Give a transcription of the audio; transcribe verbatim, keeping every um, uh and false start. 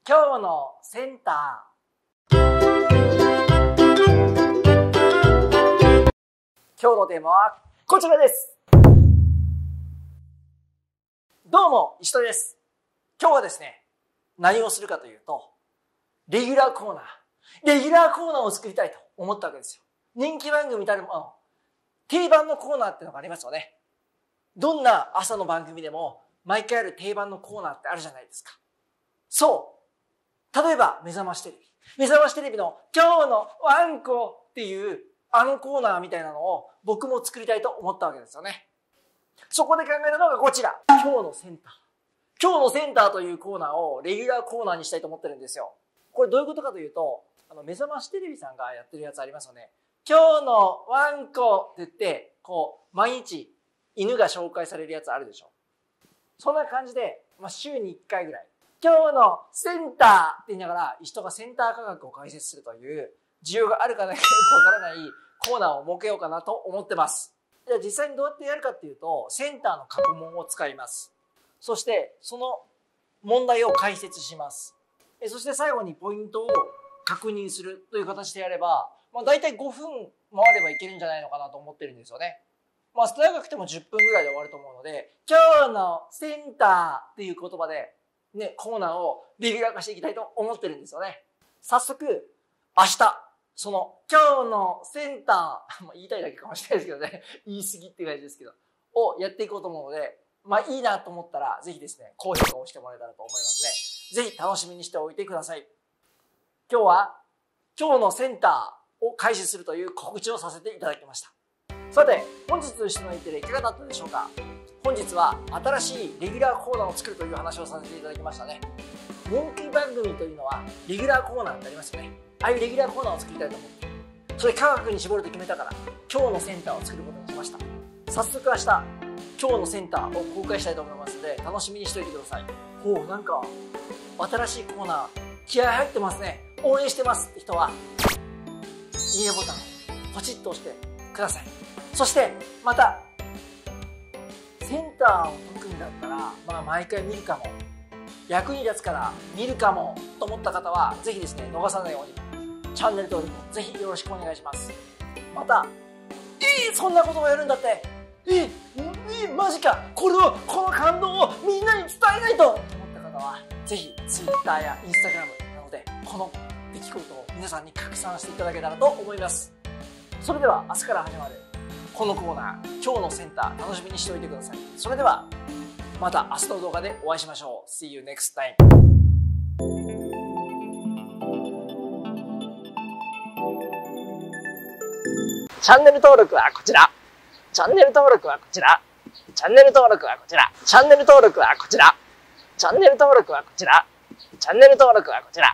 今日のセンター。今日のテーマはこちらです。どうも、石戸です。今日はですね、何をするかというと、レギュラーコーナー。レギュラーコーナーを作りたいと思ったわけですよ。人気番組たるもの、定番のコーナーっていうのがありますよね。どんな朝の番組でも毎回ある定番のコーナーってあるじゃないですか。そう。例えば、目覚ましテレビ。目覚ましテレビの今日のワンコっていうあのコーナーみたいなのを僕も作りたいと思ったわけですよね。そこで考えたのがこちら。今日のセンター。今日のセンターというコーナーをレギュラーコーナーにしたいと思ってるんですよ。これどういうことかというと、あの目覚ましテレビさんがやってるやつありますよね。今日のワンコって言って、こう、毎日犬が紹介されるやつあるでしょ。そんな感じで、まあ、週にいっかいぐらい。今日のセンターって言いながら、人がセンター価格を解説するという、需要があるかないかよくわからないコーナーを設けようかなと思ってます。じゃあ実際にどうやってやるかっていうと、センターの過去問を使います。そして、その問題を解説します。そして最後にポイントを確認するという形でやれば、まあ大体ごふんもあればいけるんじゃないのかなと思ってるんですよね。まあ長くてもじゅっぷんぐらいで終わると思うので、今日のセンターっていう言葉で、ね、コーナーをレギュラー化していきたいと思ってるんですよね。早速、明日、その、今日のセンター、まあ、言いたいだけかもしれないですけどね、言い過ぎって感じですけど、をやっていこうと思うので、まあいいなと思ったら、ぜひですね、高評価をしてもらえたらと思いますね。ぜひ楽しみにしておいてください。今日は、今日のセンターを開始するという告知をさせていただきました。さて、本日の人の日テレいかがだったでしょうか。本日は新しいレギュラーコーナーを作るという話をさせていただきましたね。人気番組というのはレギュラーコーナーってありますよね。ああいうレギュラーコーナーを作りたいと思って、それ科学に絞ると決めたから今日のセンターを作ることにしました。早速明日今日のセンターを公開したいと思いますので楽しみにしておいてください。ほう、なんか新しいコーナー気合入ってますね。応援してますって人はいいねボタンをポチッと押してください。そしてまたセンターを解くんだったら、まあ毎回見るかも。役に立つから見るかもと思った方は、ぜひですね、逃さないように、チャンネル登録ぜひよろしくお願いします。また、えー、そんなことをやるんだって、えー、えー、マジか、これを、この感動をみんなに伝えないとと思った方は、ぜひ Twitter や Instagram などで、この出来事を皆さんに拡散していただけたらと思います。それでは明日から始まるこのコーナー、今日のセンター、楽しみにしておいてください。それでは、また明日の動画でお会いしましょう。See you next time. チャンネル登録はこちら。チャンネル登録はこちら。チャンネル登録はこちら。チャンネル登録はこちら。チャンネル登録はこちら。チャンネル登録はこちら。